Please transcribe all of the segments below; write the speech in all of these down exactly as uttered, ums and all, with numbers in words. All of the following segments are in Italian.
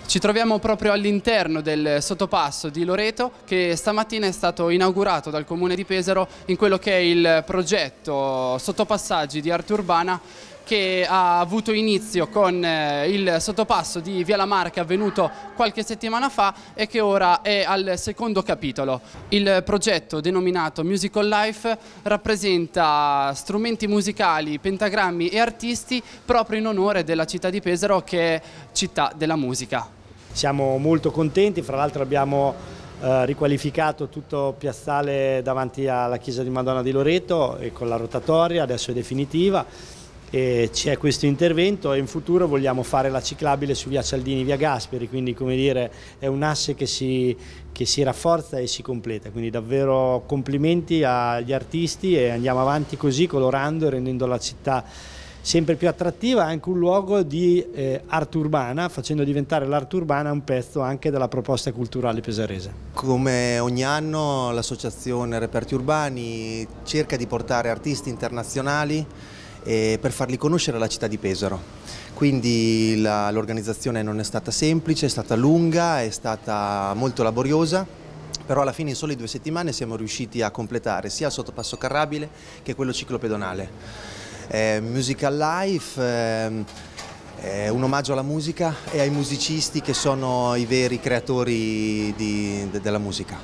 Ci troviamo proprio all'interno del sottopasso di Loreto, che stamattina è stato inaugurato dal Comune di Pesaro in quello che è il progetto Sottopassaggi di Arte Urbana, che ha avuto inizio con il sottopasso di Via La Marca, avvenuto qualche settimana fa e che ora è al secondo capitolo. Il progetto, denominato Musical Life, rappresenta strumenti musicali, pentagrammi e artisti proprio in onore della città di Pesaro, che è città della musica. Siamo molto contenti, fra l'altro abbiamo eh, riqualificato tutto Piazzale davanti alla chiesa di Madonna di Loreto e con la rotatoria, adesso è definitiva. E c'è questo intervento e in futuro vogliamo fare la ciclabile su via Cialdini, via Gasperi, quindi come dire è un asse che si, che si rafforza e si completa, quindi davvero complimenti agli artisti e andiamo avanti così, colorando e rendendo la città sempre più attrattiva, anche un luogo di eh, arte urbana, facendo diventare l'arte urbana un pezzo anche della proposta culturale pesarese. Come ogni anno l'associazione Reperti Urbani cerca di portare artisti internazionali eh, per farli conoscere alla città di Pesaro. Quindi l'organizzazione non è stata semplice, è stata lunga, è stata molto laboriosa, però alla fine in sole due settimane siamo riusciti a completare sia il sottopasso carrabile che quello ciclopedonale. Eh, Musical Life eh, è un omaggio alla musica e ai musicisti che sono i veri creatori di, de, della musica.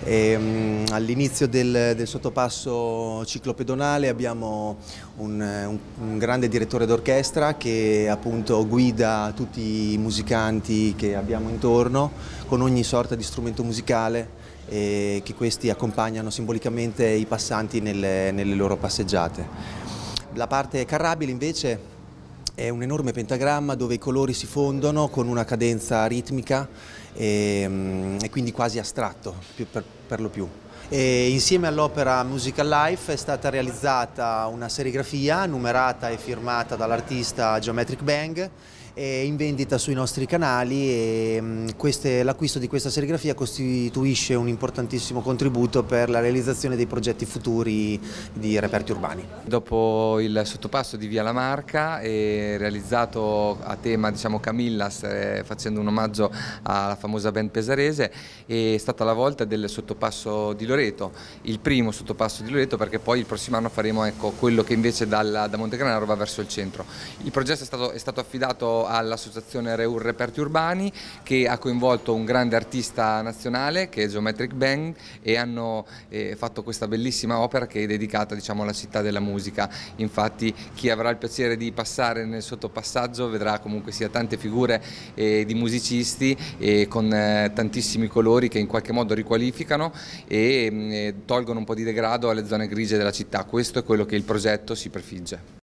Um, all'inizio del, del sottopasso ciclopedonale abbiamo un, un, un grande direttore d'orchestra che appunto guida tutti i musicanti che abbiamo intorno con ogni sorta di strumento musicale e che questi accompagnano simbolicamente i passanti nelle, nelle loro passeggiate. La parte carrabile invece è un enorme pentagramma dove i colori si fondono con una cadenza ritmica e, e quindi quasi astratto più per, per lo più. E insieme all'opera Musical Life è stata realizzata una serigrafia numerata e firmata dall'artista Geometric Bang e in vendita sui nostri canali e l'acquisto di questa serigrafia costituisce un importantissimo contributo per la realizzazione dei progetti futuri di Reperti Urbani. Dopo il sottopasso di Via La Marca, è realizzato a tema diciamo Camillas, eh, facendo un omaggio alla famosa band pesarese, è stata la volta del sottopasso di Loreto, il primo sottopasso di Loreto, perché poi il prossimo anno faremo ecco, quello che invece dal, da Montegranaro va verso il centro. Il progetto è stato, è stato affidato all'associazione Reur Reperti Urbani, che ha coinvolto un grande artista nazionale che è Geometric Bang e hanno eh, fatto questa bellissima opera che è dedicata diciamo, alla città della musica. Infatti chi avrà il piacere di passare nel sottopassaggio vedrà comunque sia tante figure eh, di musicisti eh, con eh, tantissimi colori che in qualche modo riqualificano e eh, tolgono un po' di degrado alle zone grigie della città. Questo è quello che il progetto si prefigge.